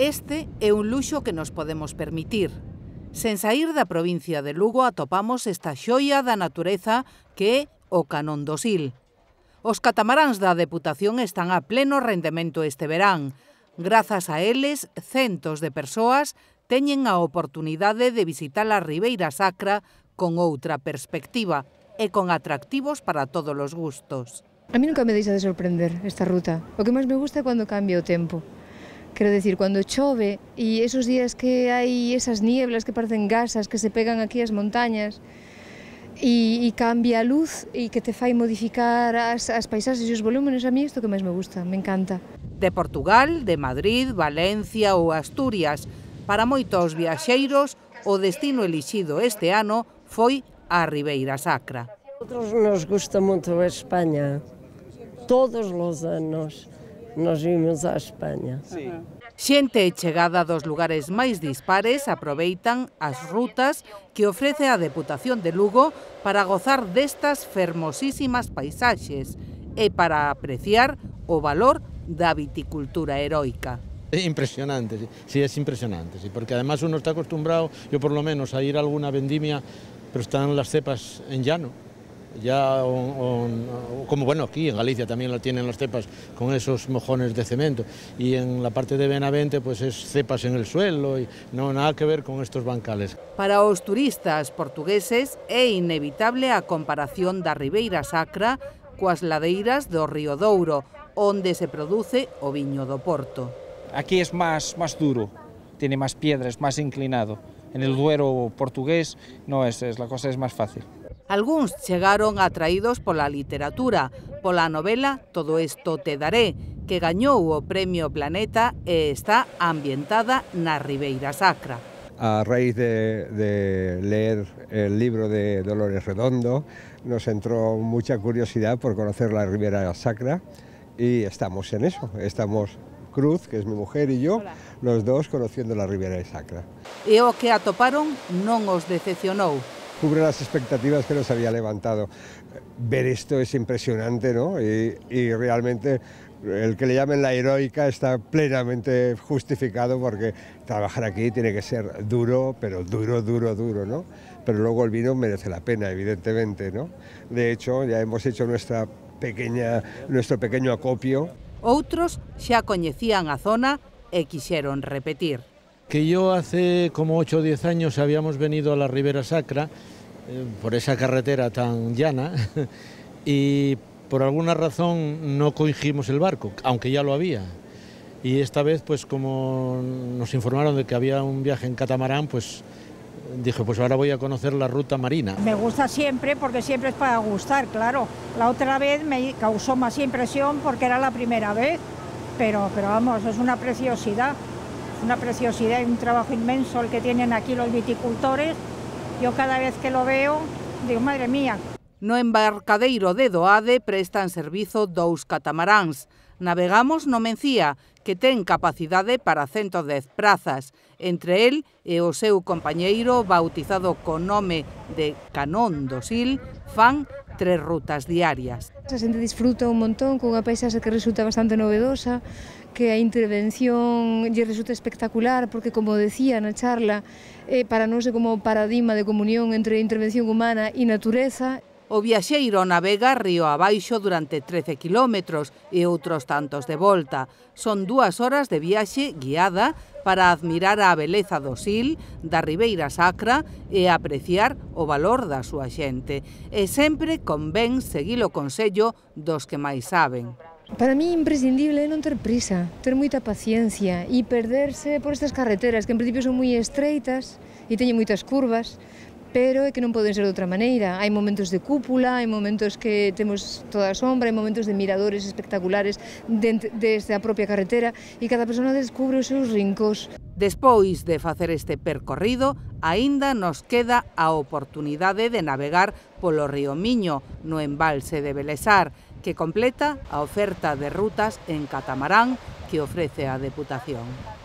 Este é un luxo que nos podemos permitir. Sen saír da provincia de Lugo atopamos esta xoia da natureza que é o Canón do Sil. Os catamaráns da Deputación están a pleno rendemento este verán. Grazas a eles, centos de persoas teñen a oportunidade de visitar a Ribeira Sacra con outra perspectiva e con atractivos para todos os gustos. A mí nunca me deixa de sorprender esta ruta. O que máis me gusta é cando cambia o tempo. Quero decir, cando chove e esos días que hai esas nieblas que parecen gasas que se pegan aquí ás montañas e cambia a luz e que te fai modificar as paisaxes e os volúmenes, a mí isto que máis me gusta, me encanta. De Portugal, de Madrid, Valencia ou Asturias, para moitos viaxeiros, o destino elixido este ano foi a Ribeira Sacra. A nosotros nos gusta moito España. Todos os anos nos vimos a España. Sí. Xente chegada dos lugares máis dispares aproveitan as rutas que ofrece a Deputación de Lugo para gozar destas fermosísimas paisaxes e para apreciar o valor da viticultura heroica. Es impresionante, sí, es impresionante, sí, porque además uno está acostumbrado, yo por lo menos, a ir a alguna vendimia, pero están las cepas en llano. Ya, como bueno, aquí en Galicia también la tienen las cepas con esos mojones de cemento, y en la parte de Benavente pues es cepas en el suelo y no nada que ver con estos bancales. Para os turistas portugueses é inevitable a comparación da Ribeira Sacra coas ladeiras do Río Douro, onde se produce o viño do Porto. Aquí es más duro, tiene más piedras, más inclinado. En el Duero portugués no es, la cosa es más fácil. Algúns chegaron atraídos pola literatura, pola novela Todo esto te daré, que gañou o Premio Planeta e está ambientada na Ribeira Sacra. A raíz de leer el libro de Dolores Redondo, nos entró mucha curiosidad por conocer la Ribeira Sacra y estamos en eso, estamos Cruz, que es mi mujer, y yo, los dos conociendo la Ribeira Sacra. E o que atoparon non os decepcionou. Cubre las expectativas que nos había levantado. Ver esto es impresionante, ¿no? Y realmente el que le llamen la heroica está plenamente justificado, porque trabajar aquí tiene que ser duro, pero duro, ¿no? Pero luego el vino merece la pena, evidentemente, ¿no? De hecho, ya hemos hecho nuestro pequeño acopio. Outros xa coñecían a zona e quixeron repetir. Que yo hace como 8 o 10 años habíamos venido a la Ribeira Sacra por esa carretera tan llana y por alguna razón no cogimos el barco, aunque ya lo había. Y esta vez, pues como nos informaron de que había un viaje en catamarán, pues dije, pues ahora voy a conocer la ruta marina. Me gusta siempre, porque siempre es para gustar, claro. La otra vez me causó más impresión porque era la primera vez, pero vamos, es una preciosidad. Una preciosidad y un trabajo inmenso el que tienen aquí los viticultores. Yo cada vez que lo veo, digo, madre mía. No embarcadeiro de Doade prestan servizo 2 catamaráns. Navegamos no Mencía, que ten capacidade para 110 prazas. Entre el e o seu compañeiro, bautizado co nome de Canón do Sil, fan 3 rutas diarias. A xente disfruta un montón con unha paisaxe que resulta bastante novedosa, que a intervención lle resulta espectacular, porque, como decía na charla, para nós é como paradigma de comunión entre intervención humana e natureza. O viaxeiro navega río abaixo durante 13 kilómetros e outros tantos de volta. Son 2 horas de viaxe guiada para admirar a beleza do Sil, da Ribeira Sacra e apreciar o valor da súa xente. E sempre convén seguir o consello dos que máis saben. Para mí imprescindible é non ter prisa, ter moita paciencia e perderse por estas carreteras que en principio son moi estreitas e teñen moitas curvas, pero é que non poden ser de outra maneira. Hai momentos de cúpula, hai momentos que temos toda a sombra, hai momentos de miradores espectaculares desde a propia carretera e cada persona descubre os seus rincóns. Despois de facer este percorrido, aínda nos queda a oportunidade de navegar polo río Miño, no embalse de Belesar, que completa a oferta de rutas en catamarán que ofrece a Deputación.